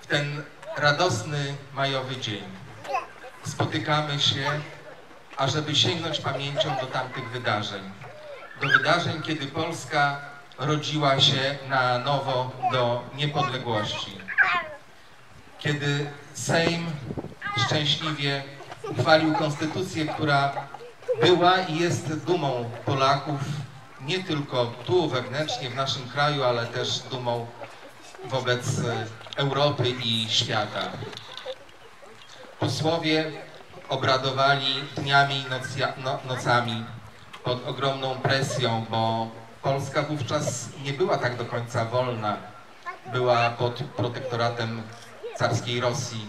ten radosny majowy dzień spotykamy się, ażeby sięgnąć pamięcią do tamtych wydarzeń. Do wydarzeń, kiedy Polska rodziła się na nowo do niepodległości. Kiedy Sejm szczęśliwie uchwalił konstytucję, która była i jest dumą Polaków, nie tylko tu wewnętrznie w naszym kraju, ale też dumą wobec Europy i świata. Posłowie obradowali dniami i nocami pod ogromną presją, bo Polska wówczas nie była tak do końca wolna. Była pod protektoratem carskiej Rosji.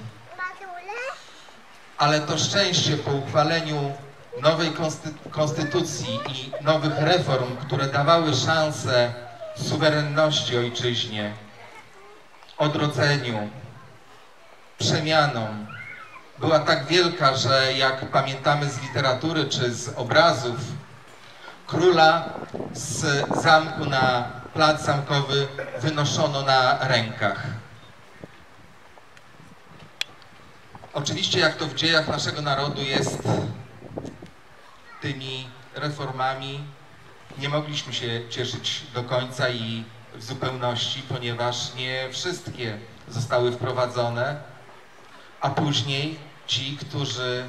Ale to szczęście po uchwaleniu nowej konstytucji i nowych reform, które dawały szansę suwerenności ojczyźnie, odrodzeniu, przemianom, była tak wielka, że jak pamiętamy z literatury czy z obrazów, króla z zamku na plac zamkowy wynoszono na rękach. Oczywiście, jak to w dziejach naszego narodu jest, tymi reformami nie mogliśmy się cieszyć do końca i w zupełności, ponieważ nie wszystkie zostały wprowadzone, a później ci, którzy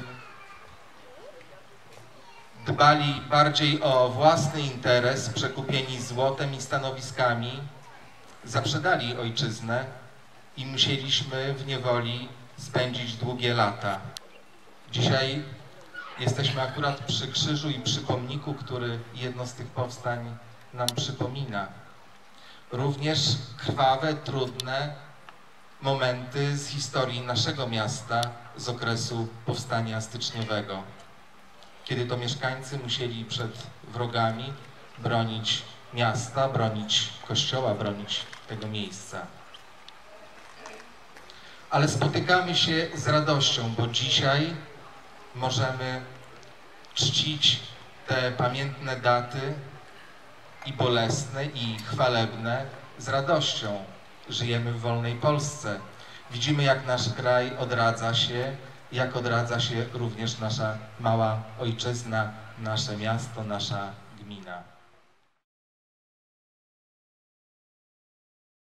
dbali bardziej o własny interes, przekupieni złotem i stanowiskami, zaprzedali ojczyznę i musieliśmy w niewoli spędzić długie lata. Dzisiaj jesteśmy akurat przy krzyżu i przy pomniku, który jedno z tych powstań nam przypomina. Również krwawe, trudne momenty z historii naszego miasta z okresu powstania styczniowego, kiedy to mieszkańcy musieli przed wrogami bronić miasta, bronić kościoła, bronić tego miejsca. Ale spotykamy się z radością, bo dzisiaj możemy czcić te pamiętne daty i bolesne, i chwalebne z radością. Żyjemy w wolnej Polsce. Widzimy, jak nasz kraj odradza się, jak odradza się również nasza mała ojczyzna, nasze miasto, nasza gmina.